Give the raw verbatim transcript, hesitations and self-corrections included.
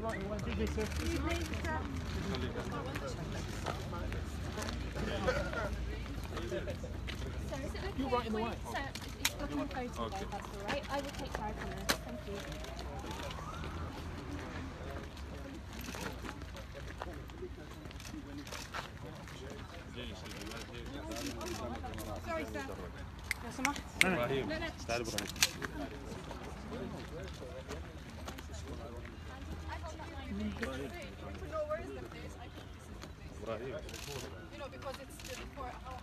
right in the way. Excuse me, sir. Excuse me, sir. So is it okay? You're right in the way. So it's booking a photo okay. Though, that's all right. I will take care of this. Thank you. Sorry, sir. لو سمحت. ابراهيم لا لا. تعال ابراهيم. No, where is the place? I think this is the place. ابراهيم. You know, because it's the before.